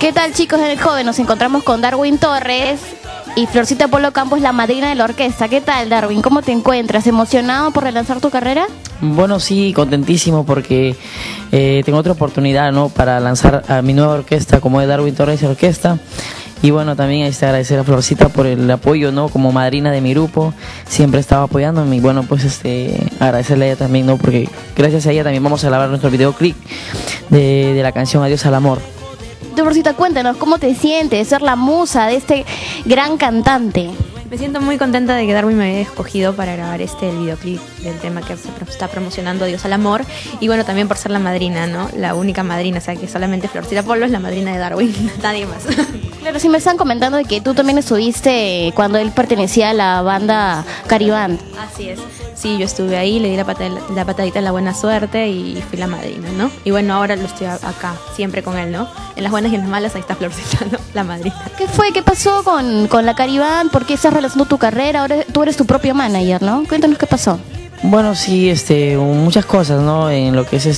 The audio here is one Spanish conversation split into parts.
¿Qué tal, chicos del Joven? Nos encontramos con Darwin Torres y Florcita Polo Campos, la madrina de la orquesta. ¿Qué tal, Darwin? ¿Cómo te encuentras? ¿Emocionado por relanzar tu carrera? Bueno, sí, contentísimo porque tengo otra oportunidad, ¿no?, para lanzar a mi nueva orquesta, como es Darwin Torres Orquesta. Y bueno, también agradecer a Florcita por el apoyo, ¿no?, como madrina de mi grupo. Siempre estaba apoyándome y bueno, pues agradecerle a ella también, ¿no?, porque gracias a ella también vamos a grabar nuestro videoclip de la canción Adiós al Amor. Florcita, cuéntanos, ¿cómo te sientes ser la musa de este gran cantante? Me siento muy contenta de que Darwin me haya escogido para grabar el videoclip del tema que se está promocionando, Adiós al Amor. Y bueno, también por ser la madrina, ¿no? La única madrina, o sea que solamente Florcita Polo es la madrina de Darwin, nadie más. Claro, sí me están comentando de que tú también estuviste cuando él pertenecía a la banda Caribán. Así es. Sí, yo estuve ahí, le di la patadita en la buena suerte y fui la madrina, ¿no? Y bueno, ahora lo estoy acá, siempre con él, ¿no? En las buenas y en las malas, ahí está Florcita, ¿no? La madrina. ¿Qué fue? ¿Qué pasó con la Caribán? ¿Por qué estás relacionando tu carrera? Ahora tú eres tu propio manager, ¿no? Cuéntanos qué pasó. Bueno, sí, muchas cosas, ¿no?, en lo que es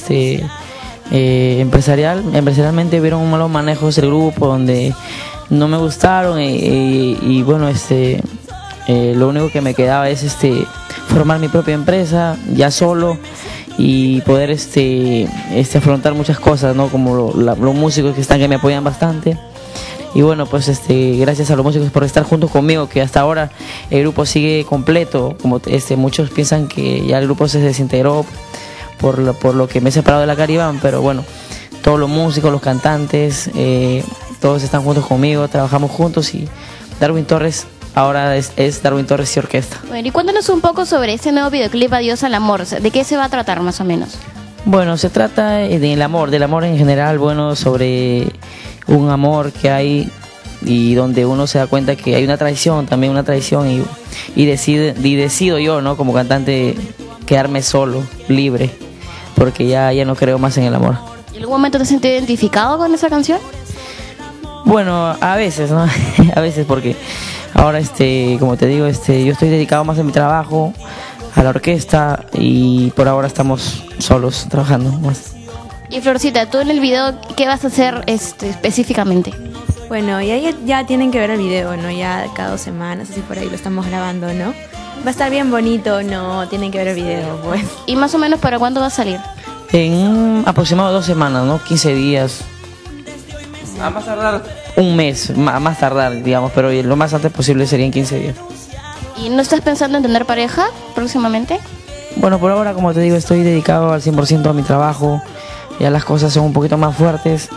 empresarialmente hubieron malos manejos del grupo donde no me gustaron y bueno, lo único que me quedaba es formar mi propia empresa ya solo y poder afrontar muchas cosas, ¿no?, como los músicos que me apoyan bastante. Y bueno, pues gracias a los músicos por estar juntos conmigo, que hasta ahora el grupo sigue completo. Como muchos piensan que ya el grupo se desintegró por lo que me he separado de la Caribán, pero bueno, todos los músicos, los cantantes, todos están juntos conmigo, trabajamos juntos y Darwin Torres ahora es Darwin Torres y Orquesta. Bueno, y cuéntanos un poco sobre este nuevo videoclip Adiós al Amor. ¿De qué se va a tratar más o menos? Bueno, se trata del amor en general, bueno, sobre un amor que hay y donde uno se da cuenta que hay una traición y decido yo, ¿no?, como cantante quedarme solo, libre, porque ya no creo más en el amor. ¿En algún momento te has sentido identificado con esa canción? Bueno, a veces, ¿no? A veces porque ahora, como te digo, yo estoy dedicado más a mi trabajo, a la orquesta y por ahora estamos solos trabajando más. Y Florcita, tú en el video, ¿qué vas a hacer específicamente? Bueno, ya tienen que ver el video, ¿no? Ya cada 2 semanas, así por ahí lo estamos grabando, ¿no? Va a estar bien bonito, ¿no? Tienen que ver el video, pues. ¿Y más o menos para cuándo va a salir? En aproximado 2 semanas, ¿no? 15 días. A más tardar un mes, a más tardar, digamos, pero lo más antes posible sería en 15 días. ¿Y no estás pensando en tener pareja próximamente? Bueno, por ahora, como te digo, estoy dedicado al 100% a mi trabajo. Ya las cosas son un poquito más fuertes.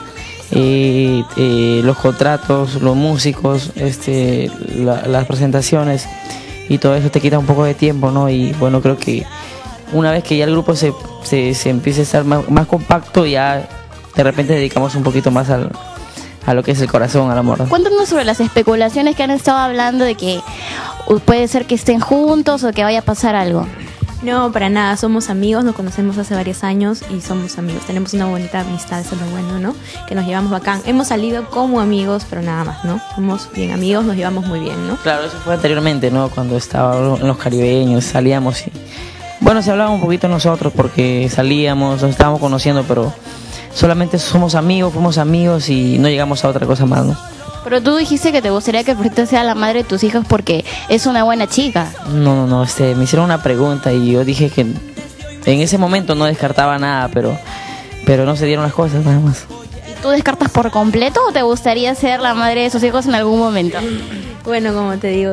Los contratos, los músicos, las presentaciones y todo eso te quita un poco de tiempo, ¿no? Y bueno, creo que una vez que ya el grupo se empiece a estar más compacto, ya de repente dedicamos un poquito más a lo que es el corazón, al amor. Cuéntanos sobre las especulaciones que han estado hablando de que puede ser que estén juntos o que vaya a pasar algo. No, para nada, somos amigos, nos conocemos hace varios años y somos amigos, tenemos una bonita amistad, eso es lo bueno, ¿no? Que nos llevamos bacán, hemos salido como amigos, pero nada más, ¿no? Somos bien amigos, nos llevamos muy bien, ¿no? Claro, eso fue anteriormente, ¿no? Cuando estaba en los caribeños, salíamos y... Bueno, se hablaba un poquito nosotros porque salíamos, nos estábamos conociendo, pero solamente somos amigos, fuimos amigos y no llegamos a otra cosa más, ¿no? Pero tú dijiste que te gustaría que Florcita sea la madre de tus hijos porque es una buena chica. No, me hicieron una pregunta y yo dije que en ese momento no descartaba nada, pero no se dieron las cosas, nada más. ¿Y tú descartas por completo o te gustaría ser la madre de sus hijos en algún momento? Bueno, como te digo,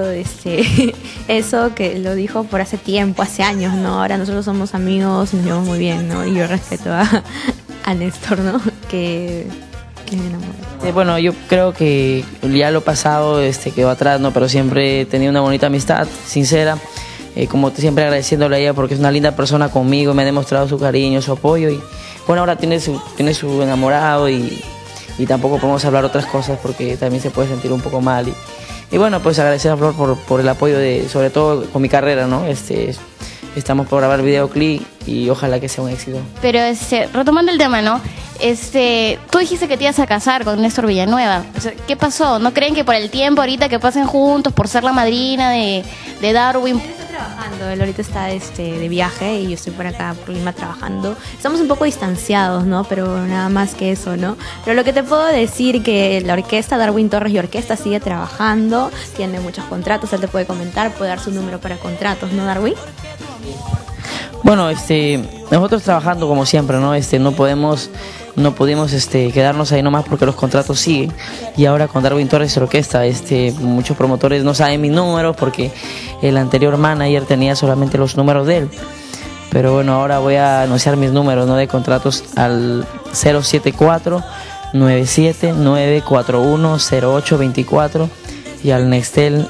eso que lo dijo por hace tiempo, hace años, ¿no? Ahora nosotros somos amigos y nos llevamos muy bien, ¿no? Y yo respeto a Néstor, ¿no? Que me enamoré. Bueno, yo creo que ya lo pasado quedó atrás, ¿no? Pero siempre he tenido una bonita amistad, sincera, como siempre agradeciéndole a ella porque es una linda persona conmigo, me ha demostrado su cariño, su apoyo y bueno, ahora tiene su enamorado y tampoco podemos hablar otras cosas porque también se puede sentir un poco mal y bueno, pues agradecer a Flor por el apoyo sobre todo con mi carrera, ¿no? Estamos por grabar el videoclip y ojalá que sea un éxito. Pero retomando el tema, ¿no? Tú dijiste que te ibas a casar con Néstor Villanueva. O sea, ¿qué pasó? ¿No creen que por el tiempo ahorita que pasen juntos, por ser la madrina de Darwin? Se trabajando, él ahorita está de viaje y yo estoy por acá, por Lima, trabajando. Estamos un poco distanciados, ¿no? Pero nada más que eso, ¿no? Pero lo que te puedo decir que la orquesta Darwin Torres y Orquesta sigue trabajando, tiene muchos contratos, él te puede comentar, puede dar su número para contratos, ¿no, Darwin? Bueno, nosotros trabajando como siempre, ¿no? No pudimos quedarnos ahí nomás porque los contratos siguen. Y ahora con Darwin Torres Orquesta, muchos promotores no saben mis números porque el anterior manager tenía solamente los números de él. Pero bueno, ahora voy a anunciar mis números, ¿no? De contratos al 074-97-941-0824 y al Nextel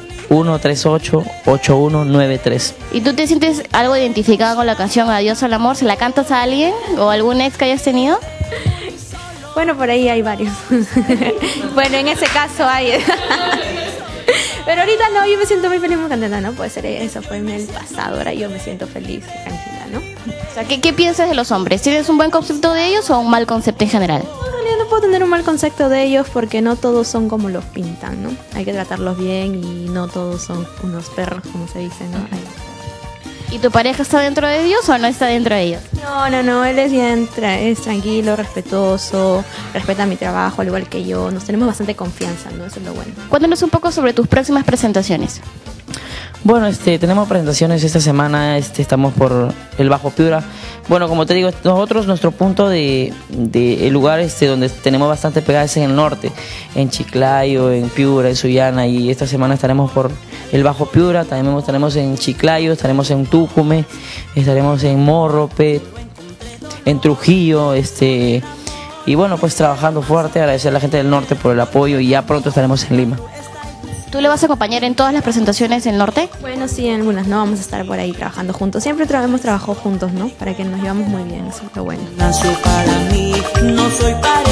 138-8193. ¿Y tú te sientes algo identificado con la canción Adiós al amor? ¿Se la cantas a alguien o algún ex que hayas tenido? Bueno, por ahí hay varios. Bueno, en ese caso hay. Pero ahorita no, yo me siento muy feliz muy contenta, ¿no? Puede ser eso, fue en el pasado, ahora yo me siento feliz y tranquila, ¿no? O sea, ¿qué piensas de los hombres? ¿Tienes un buen concepto de ellos o un mal concepto en general? No, en realidad no puedo tener un mal concepto de ellos porque no todos son como los pintan, ¿no? Hay que tratarlos bien y no todos son unos perros, como se dice, ¿no? ¿Y tu pareja está dentro de ellos o no está dentro de ellos? No, él es bien, es tranquilo, respetuoso, respeta mi trabajo al igual que yo, nos tenemos bastante confianza, ¿no? Eso es lo bueno. Cuéntanos un poco sobre tus próximas presentaciones. Bueno, tenemos presentaciones esta semana, estamos por el Bajo Piura. Bueno, como te digo, nosotros nuestro punto de el lugar donde tenemos bastante pegadas es en el norte, en Chiclayo, en Piura, en Sullana, y esta semana estaremos por el Bajo Piura, también estaremos en Chiclayo, estaremos en Tucumán, estaremos en Morrope, en Trujillo, y bueno, pues trabajando fuerte, agradecer a la gente del norte por el apoyo y ya pronto estaremos en Lima. ¿Tú le vas a acompañar en todas las presentaciones del norte? Bueno, sí, en algunas, ¿no? Vamos a estar por ahí trabajando juntos. Siempre hemos trabajado juntos, ¿no? Para que nos llevamos muy bien, eso es lo bueno. Nació para mí, no soy para